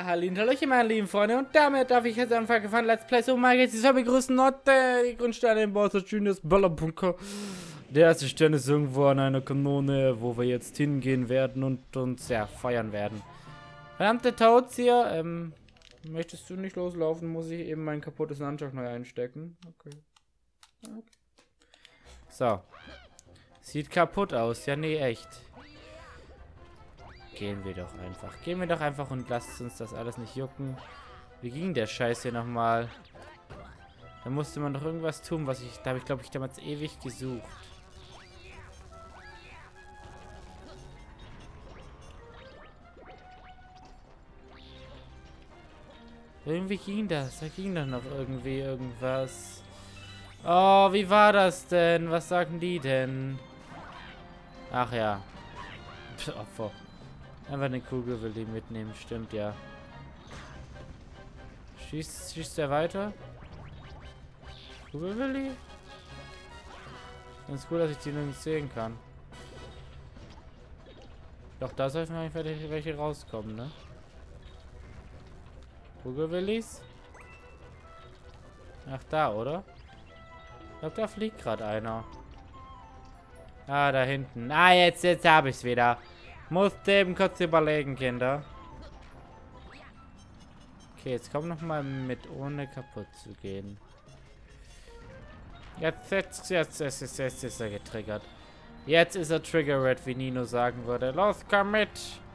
Ja, Hallöchen, meine lieben Freunde, und damit darf ich jetzt anfangen von Let's Play Super Mario Galaxy. Wir begrüßen heute die Grundsteine im Bowser Juniors Böllerbunker. Der erste Stern ist irgendwo an einer Kanone, wo wir jetzt hingehen werden und uns, ja, feiern werden. Verdammte Toads hier, möchtest du nicht loslaufen, muss ich eben mein kaputtes Nunchuck neu einstecken. Okay. So. Sieht kaputt aus, ja, nee, echt. Gehen wir doch einfach. Gehen wir doch einfach und lasst uns das alles nicht jucken. Wie ging der Scheiß hier nochmal? Da musste man doch irgendwas tun, was ich... Da habe ich, glaube ich, damals ewig gesucht. Irgendwie ging das. Da ging doch noch irgendwie irgendwas. Oh, wie war das denn? Was sagen die denn? Ach ja. Opfer. Einfach eine Kugel will die mitnehmen, stimmt ja. Schießt er weiter? Kugel will die? Ganz cool, dass ich die nirgends sehen kann. Doch, da sollten eigentlich welche rauskommen, ne? Kugelwillis? Ach, da, oder? Ich glaube, da fliegt gerade einer. Ah, da hinten. Ah, jetzt habe ich es wieder. Musste eben kurz überlegen, Kinder. Okay, jetzt komm noch mal mit, ohne kaputt zu gehen. Jetzt ist er getriggert. Jetzt ist er triggered, wie Nino sagen würde. Los, komm mit!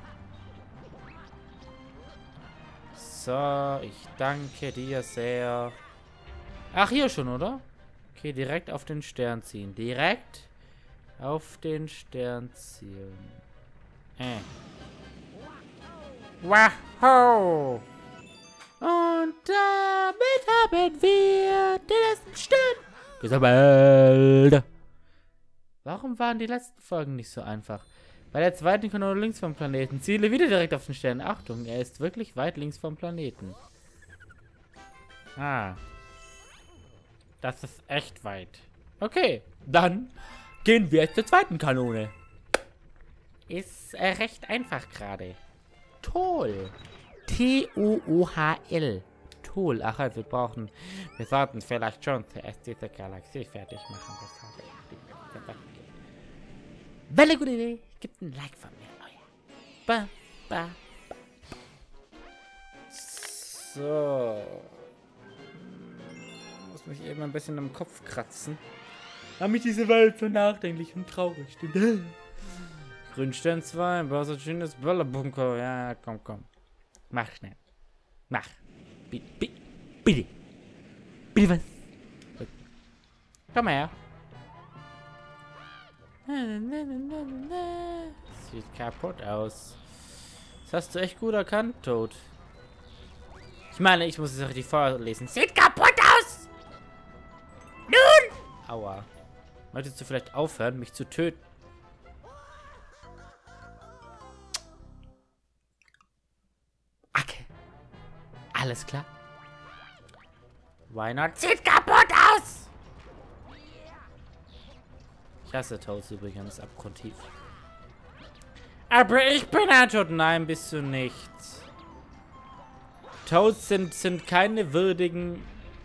So, ich danke dir sehr. Ach, hier schon, oder? Okay, direkt auf den Stern ziehen. Direkt auf den Stern ziehen. Wow! Und damit haben wir den letzten Stern gesammelt. Warum waren die letzten Folgen nicht so einfach? Bei der zweiten Kanone links vom Planeten. Ziele wieder direkt auf den Stern. Achtung, er ist wirklich weit links vom Planeten. Ah. Das ist echt weit. Okay, dann gehen wir jetzt zur zweiten Kanone. Ist recht einfach gerade. Toll. T-O-O-H-L. Toll. Ach, wir sollten vielleicht schon zuerst diese Galaxie fertig machen. Eine gute Idee. Gibt ein Like von mir. Oh ja. Ba. So. Muss mich eben ein bisschen im Kopf kratzen. Damit diese Welt so nachdenklich und traurig stimmt. Grünstern 2, Bowser Juniors Böllerbunker. Ja, komm. Mach schnell. Mach. Bitte was? Komm her. Sieht kaputt aus. Das hast du echt gut erkannt, Toad. Ich meine, ich muss es auch richtig vorlesen. Sieht kaputt aus! Nun! Aua. Möchtest du vielleicht aufhören, mich zu töten? Alles klar. Why not? Sieht kaputt aus! Ich hasse Toads übrigens abgrundtief. Aber ich bin ein Toad. Nein, bist du nicht. Toads sind keine würdigen...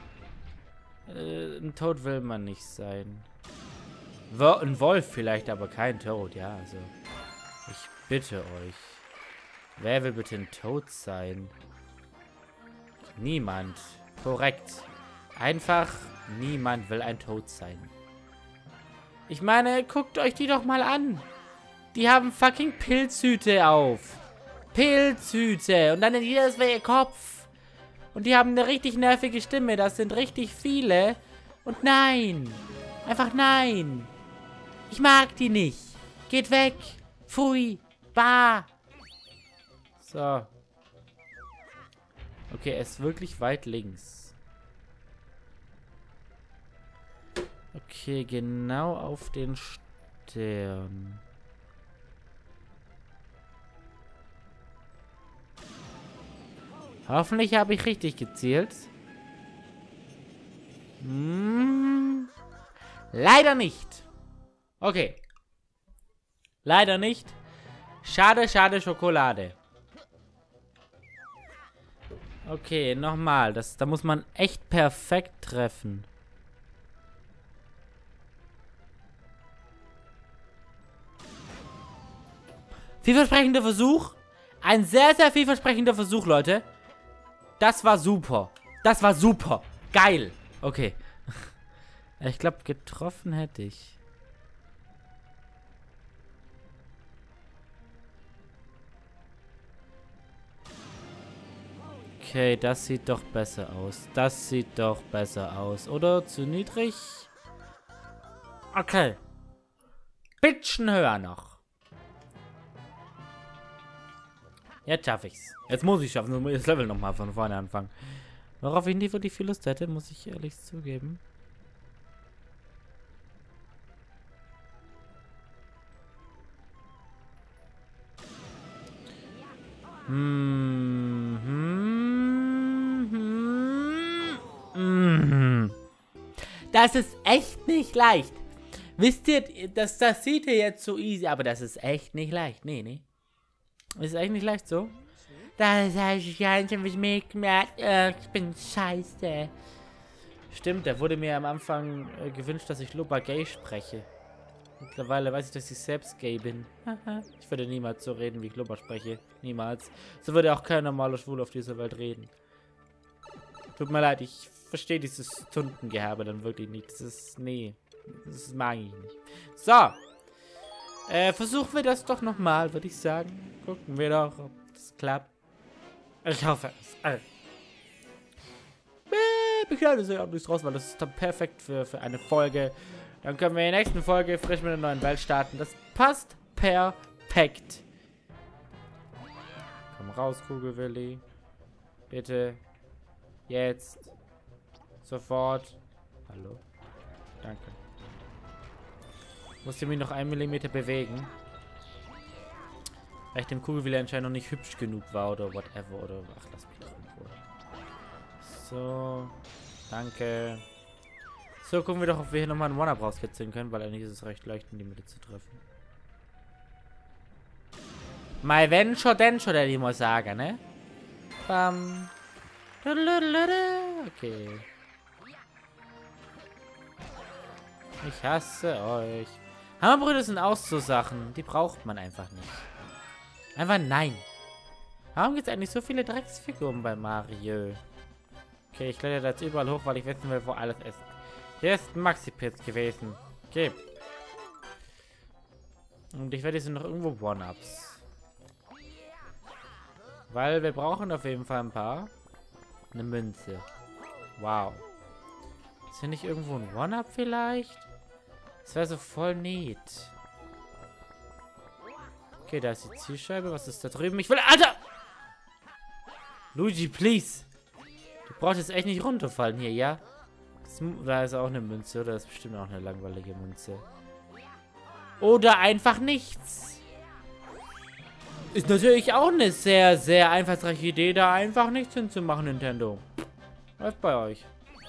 ein Toad will man nicht sein. Ein Wolf vielleicht, aber kein Toad. Ja, also... Ich bitte euch. Wer will bitte ein Toad sein? Niemand. Korrekt. Einfach niemand will ein Toad sein. Ich meine, guckt euch die doch mal an. Die haben fucking Pilzhüte auf. Pilzhüte. Und dann in jedes ihr Kopf. Und die haben eine richtig nervige Stimme. Das sind richtig viele. Und nein. Einfach nein. Ich mag die nicht. Geht weg. Pfui. Bah. So. Okay, er ist wirklich weit links. Okay, genau auf den Stern. Hoffentlich habe ich richtig gezielt. Leider nicht. Okay. Leider nicht. Schade, Schokolade. Okay, nochmal. Da muss man echt perfekt treffen. Vielversprechender Versuch. Ein sehr, sehr vielversprechender Versuch, Leute. Das war super. Das war super. Geil. Okay. Ich glaube, getroffen hätte ich. Okay, das sieht doch besser aus. Das sieht doch besser aus. Oder zu niedrig? Okay. Bisschen höher noch. Jetzt schaffe ich's. Jetzt muss ich schaffen. Das Level nochmal von vorne anfangen. Worauf ich nie wirklich viel Lust hätte, muss ich ehrlich zugeben. Das ist echt nicht leicht. Wisst ihr, das sieht ihr jetzt so easy, aber das ist echt nicht leicht. Nee. Ist echt nicht leicht so. Das heißt, ich bin scheiße. Stimmt, da wurde mir am Anfang gewünscht, dass ich Loba gay spreche. Mittlerweile weiß ich, dass ich selbst gay bin. Ich würde niemals so reden, wie ich Loba spreche. Niemals. So würde auch kein normaler Schwul auf dieser Welt reden. Tut mir leid, ich verstehe dieses Tundengehabe dann wirklich nicht. Das ist, nee, das mag ich nicht. So. Versuchen wir das doch nochmal, würde ich sagen. Gucken wir doch, ob das klappt. Ich hoffe es. Ich glaube, das ist ja auch nichts raus, weil das ist dann perfekt für eine Folge. Dann können wir in der nächsten Folge frisch mit einer neuen Welt starten. Das passt perfekt. Komm raus, Kugelwilli. Bitte. Jetzt. Sofort. Hallo. Danke. Musste mich noch 1 Millimeter bewegen. Weil ich dem Kugelwilli anscheinend noch nicht hübsch genug war oder whatever. Oder ach, lass mich doch in Ruhe. So. Danke. So, gucken wir doch, ob wir hier nochmal einen One-Up rauskitzeln können, weil eigentlich ist es recht leicht, in die Mitte zu treffen. Mai wenn schon, denn schon, der die muss sagen, ne? Bam. Okay. Ich hasse euch. Hammerbrüder sind auch so Sachen, die braucht man einfach nicht. Einfach nein. Warum gibt es eigentlich so viele Drecksfiguren bei Mario? Okay, ich kletter jetzt überall hoch, weil ich wissen will, wo alles ist. Hier ist ein Maxi-Pilz gewesen. Okay. Und ich werde jetzt noch irgendwo One-Ups. Weil wir brauchen auf jeden Fall ein paar. Eine Münze. Wow. Ist hier nicht irgendwo ein One-Up vielleicht? Das wäre so voll neat. Okay, da ist die Zielscheibe. Was ist da drüben? Ich will... Alter! Luigi, please. Du brauchst jetzt echt nicht runterfallen hier, ja? Da ist auch eine Münze. Oder ist bestimmt auch eine langweilige Münze. Oder einfach nichts. Ist natürlich auch eine sehr, sehr einfallsreiche Idee, da einfach nichts hinzumachen, Nintendo. Läuft bei euch.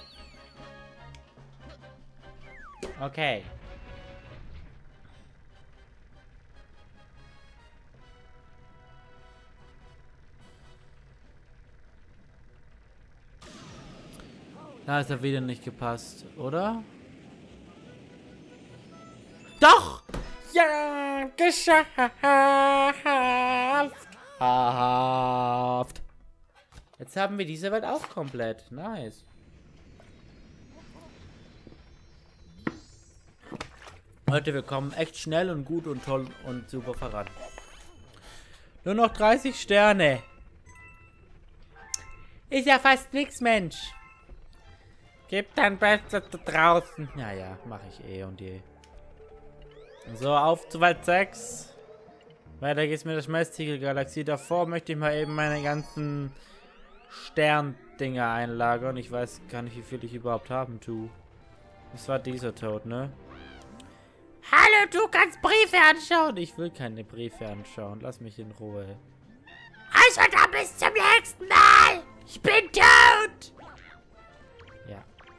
Okay. Da ist er wieder nicht gepasst, oder? Doch! Ja, geschafft! Jetzt haben wir diese Welt auch komplett. Nice. Leute, wir kommen echt schnell und gut und toll und super voran. Nur noch 30 Sterne. Ist ja fast nichts, Mensch. Gib dein Bestes da draußen. Naja, mache ich eh und je. So, auf zu Welt 6. Weiter geht's mit der Schmelztiegel-Galaxie. Davor möchte ich mal eben meine ganzen Sterndinger einlagern. Ich weiß gar nicht, wie viel ich überhaupt haben tue. Das war dieser Toad, ne? Hallo, du kannst Briefe anschauen. Ich will keine Briefe anschauen. Lass mich in Ruhe. Also dann bis zum nächsten Mal. Ich bin tot. Ja.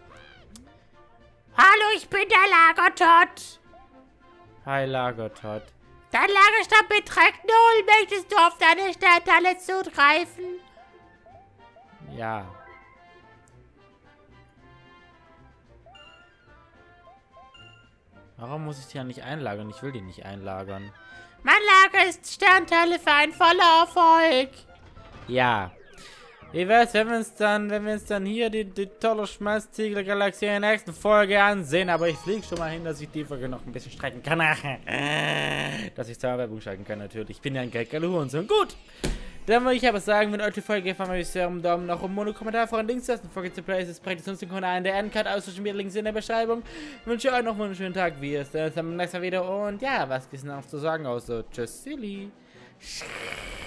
Hallo, ich bin der Lagertot. Hi, Lagertot. Dein Lagerstand beträgt 0. Möchtest du auf deine Sternteile zugreifen? Ja. Warum muss ich die ja nicht einlagern? Ich will die nicht einlagern. Mein Lager ist Sternteile für einen vollen Erfolg. Ja. Wie wär's, wenn wir uns dann hier die tolle Schmalztiegel-Galaxie in der nächsten Folge ansehen. Aber ich fliege schon mal hin, dass ich die Folge noch ein bisschen strecken kann. Dass ich zur Werbung schalten kann, natürlich. Ich bin ja ein Gaggalu und so. Gut. Dann würde ich aber sagen, wenn euch die Folge gefallen hat, würde ich sehr um Daumen nach oben und einen Kommentar vor den Links lassen. Vergesst die Playlist, bringt uns den Kanal in der Endcard aus, mir Links in der Beschreibung. Ich wünsche euch noch einen schönen Tag, wie es dann beim nächsten Mal wieder. Und ja, was gibt es noch zu sagen, außer tschüss, Silly.